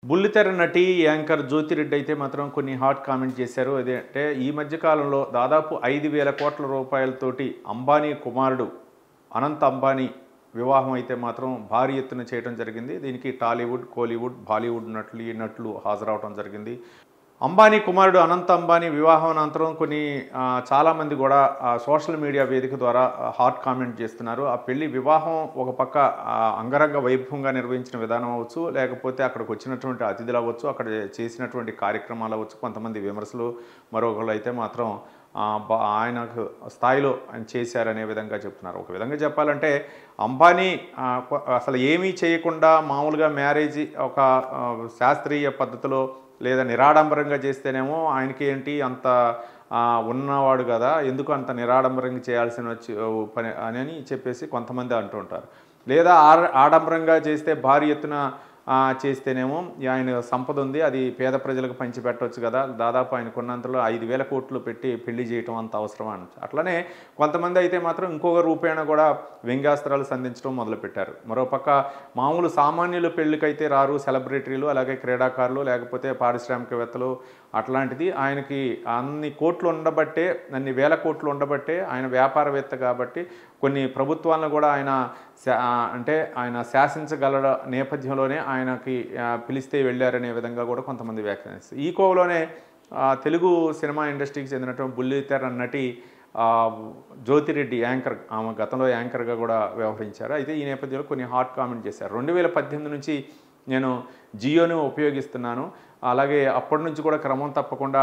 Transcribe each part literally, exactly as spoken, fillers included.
బుల్లితెర నటి, యాంకర్ జ్యోతిరెడ్డి అయితే మాత్రం కొన్ని హాట్ కామెంట్ చేశారు. అదేంటే ఈ మధ్య కాలంలో దాదాపు ఐదు వేల కోట్ల రూపాయలతోటి అంబానీ కుమారుడు అనంత్ అంబానీ వివాహం అయితే మాత్రం భారీ ఎత్తున చేయడం జరిగింది. దీనికి టాలీవుడ్, కోలీవుడ్, బాలీవుడ్ నటులు ఈ నటులు హాజరవడం జరిగింది. అంబానీ కుమారుడు అనంత్ అంబానీ వివాహానంతరం కొన్ని చాలామంది కూడా సోషల్ మీడియా వేదిక ద్వారా హాట్ కామెంట్ చేస్తున్నారు. ఆ పెళ్లి వివాహం ఒక పక్క అంగరంగ వైభవంగా నిర్వహించిన విధానం అవ్వచ్చు, లేకపోతే అక్కడికి వచ్చినటువంటి అతిథులు అవ్వచ్చు, అక్కడ చేసినటువంటి కార్యక్రమాలు అవ్వచ్చు, కొంతమంది విమర్శలు, మరొకరు అయితే మాత్రం ఆయనకు స్థాయిలో ఆయన చేశారనే విధంగా చెప్తున్నారు. ఒక విధంగా చెప్పాలంటే అంబానీ అసలు ఏమీ చేయకుండా మామూలుగా మ్యారేజ్ ఒక శాస్త్రీయ పద్ధతిలో లేదా నిరాడంబరంగా చేస్తేనేమో ఆయనకి ఏంటి అంత ఉన్నవాడు కదా, ఎందుకు అంత నిరాడంబరంగా చేయాల్సిన వచ్చి పని అని చెప్పేసి కొంతమంది అంటూ ఉంటారు. లేదా ఆడంబరంగా చేస్తే భారీ ఎత్తున చేస్తేనేమో ఆయన సంపద ఉంది, అది పేద ప్రజలకు పంచిపెట్టవచ్చు కదా, దాదాపు ఆయన కొన్నంతలో ఐదు వేల కోట్లు పెట్టి పెళ్లి చేయటం అంత అవసరం అని. అట్లనే కొంతమంది అయితే మాత్రం ఇంకొక రూపేణ కూడా వ్యంగ్యాస్త్రాలు సంధించడం మొదలుపెట్టారు. మరోపక్క మామూలు సామాన్యులు పెళ్లికైతే రారు సెలబ్రిటీలు, అలాగే క్రీడాకారులు, లేకపోతే పారిశ్రామికవేత్తలు, అట్లాంటిది ఆయనకి అన్ని కోట్లు ఉండబట్టే, అన్ని వేల కోట్లు ఉండబట్టే, ఆయన వ్యాపారవేత్త కాబట్టి కొన్ని ప్రభుత్వాలను కూడా ఆయన అంటే ఆయన శాసించగల నేపథ్యంలోనే ఆయనకి పిలిస్తే వెళ్ళారనే విధంగా కూడా కొంతమంది వ్యాఖ్యానిస్తారు. ఈ కోవలోనే తెలుగు సినిమా ఇండస్ట్రీకి చెందినటువంటి బుల్లితెర నటి జ్యోతిరెడ్డి యాంకర్, ఆమె గతంలో యాంకర్గా కూడా వ్యవహరించారు. అయితే ఈ నేపథ్యంలో కొన్ని హాట్ కామెంట్ చేశారు. రెండు వేల పద్దెనిమిది నుంచి నేను జియోను ఉపయోగిస్తున్నాను, అలాగే అప్పటి నుంచి కూడా క్రమం తప్పకుండా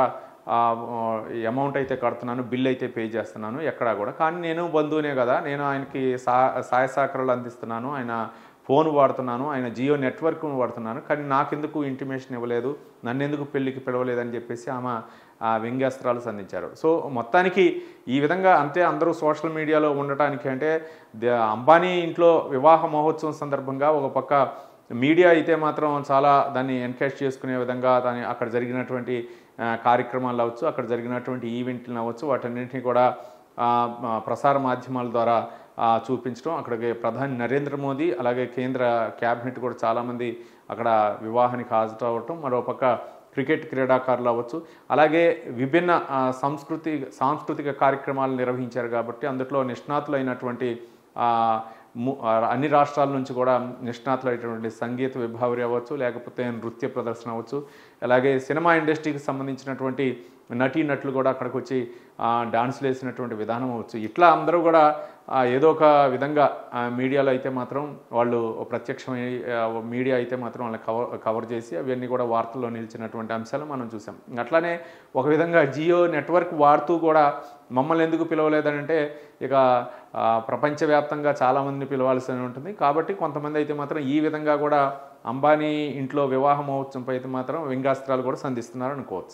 అమౌంట్ అయితే కడుతున్నాను, బిల్ అయితే పే చేస్తున్నాను ఎక్కడా కూడా. కానీ నేను బంధువునే కదా, నేను ఆయనకి సా సహాయ సహకారాలు అందిస్తున్నాను, ఆయన ఫోన్ వాడుతున్నాను, ఆయన జియో నెట్వర్క్ను వాడుతున్నాను, కానీ నాకెందుకు ఇంటిమేషన్ ఇవ్వలేదు, నన్ను ఎందుకు పెళ్ళికి పిలవలేదని చెప్పేసి ఆమె వ్యంగ్యాస్త్రాలు సంధించారు. సో మొత్తానికి ఈ విధంగా అంతే అందరూ సోషల్ మీడియాలో ఉండటానికి అంటే అంబానీ ఇంట్లో వివాహ మహోత్సవం సందర్భంగా ఒక పక్క మీడియా అయితే మాత్రం చాలా దాన్ని ఎన్కేజ్ చేసుకునే విధంగా దాని అక్కడ జరిగినటువంటి కార్యక్రమాలు అవ్వచ్చు, అక్కడ జరిగినటువంటి ఈవెంట్లు అవ్వచ్చు, వాటన్నింటినీ కూడా ప్రసార మాధ్యమాల ద్వారా చూపించడం, అక్కడికి ప్రధాని నరేంద్ర మోదీ అలాగే కేంద్ర క్యాబినెట్ కూడా చాలామంది అక్కడ వివాహానికి హాజరవటం, మరోపక్క క్రికెట్ క్రీడాకారులు అవ్వచ్చు, అలాగే విభిన్న సంస్కృతి సాంస్కృతిక కార్యక్రమాలు నిర్వహించారు కాబట్టి అందులో నిష్ణాతులైనటువంటి అన్ని రాష్ట్రాల నుంచి కూడా నిష్ణాతులైనటువంటి సంగీత విభావరి అవ్వచ్చు, లేకపోతే నృత్య ప్రదర్శన అవ్వచ్చు, అలాగే సినిమా ఇండస్ట్రీకి సంబంధించినటువంటి నటీనటులు కూడా అక్కడికి వచ్చి డాన్సులు వేసినటువంటి విధానం అవ్వచ్చు. ఇట్లా అందరూ కూడా ఏదో ఒక విధంగా మీడియాలో అయితే మాత్రం వాళ్ళు ప్రత్యక్షమై మీడియా అయితే మాత్రం వాళ్ళని కవర్ కవర్ చేసి అవన్నీ కూడా వార్తల్లో నిలిచినటువంటి అంశాలు మనం చూసాం. అట్లానే ఒక విధంగా జియో నెట్వర్క్ వాడుతూ కూడా మమ్మల్ని ఎందుకు పిలవలేదనంటే ఇక ప్రపంచవ్యాప్తంగా చాలామందిని పిలవాల్సి ఉంటుంది కాబట్టి కొంతమంది అయితే మాత్రం ఈ విధంగా కూడా అంబానీ ఇంట్లో వివాహ మహోత్సవంపై అయితే మాత్రం వ్యంగ్యాస్త్రాలు కూడా సంధిస్తున్నారు అనుకోవచ్చు.